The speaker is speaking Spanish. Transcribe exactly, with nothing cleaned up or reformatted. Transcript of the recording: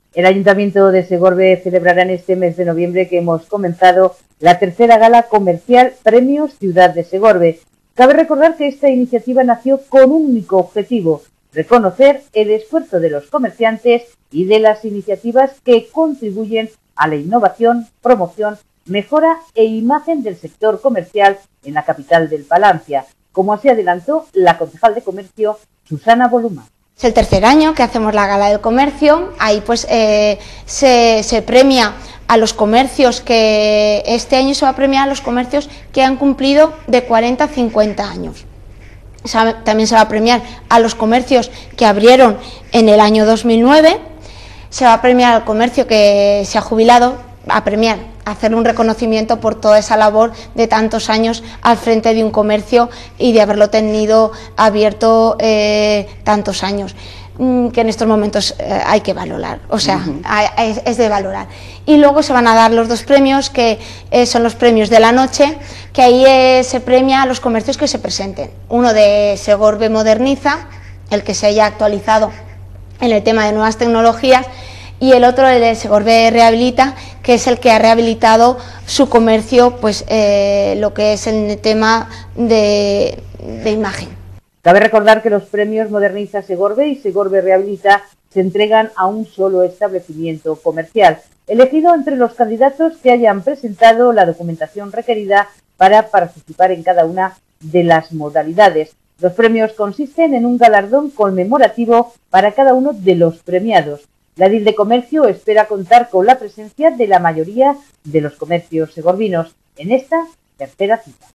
El Ayuntamiento de Segorbe celebrará en este mes de noviembre que hemos comenzado la tercera gala comercial Premios Ciudad de Segorbe. Cabe recordar que esta iniciativa nació con un único objetivo: reconocer el esfuerzo de los comerciantes y de las iniciativas que contribuyen a la innovación, promoción, mejora e imagen del sector comercial en la capital del Palancia, como así adelantó la concejal de Comercio, Susana Bolumán. Es el tercer año que hacemos la Gala del Comercio. Ahí pues eh, se, se premia a los comercios que este año se va a premiar a los comercios que han cumplido de cuarenta a cincuenta años. También se va a premiar a los comercios que abrieron en el año dos mil nueve. Se va a premiar al comercio que se ha jubilado, a premiar, a hacer un reconocimiento por toda esa labor de tantos años al frente de un comercio y de haberlo tenido abierto eh, tantos años, que en estos momentos eh, hay que valorar, o sea, uh-huh. es, es de valorar. Y luego se van a dar los dos premios, que eh, son los premios de la noche, que ahí eh, se premia a los comercios que se presenten. Uno de Segorbe Moderniza, el que se haya actualizado en el tema de nuevas tecnologías, y el otro, el de Segorbe Rehabilita, que es el que ha rehabilitado su comercio, pues eh, lo que es el tema de, de imagen. Cabe recordar que los premios Moderniza Segorbe y Segorbe Rehabilita se entregan a un solo establecimiento comercial, elegido entre los candidatos que hayan presentado la documentación requerida para participar en cada una de las modalidades. Los premios consisten en un galardón conmemorativo para cada uno de los premiados. La Edil de Comercio espera contar con la presencia de la mayoría de los comercios segorbinos en esta tercera cita.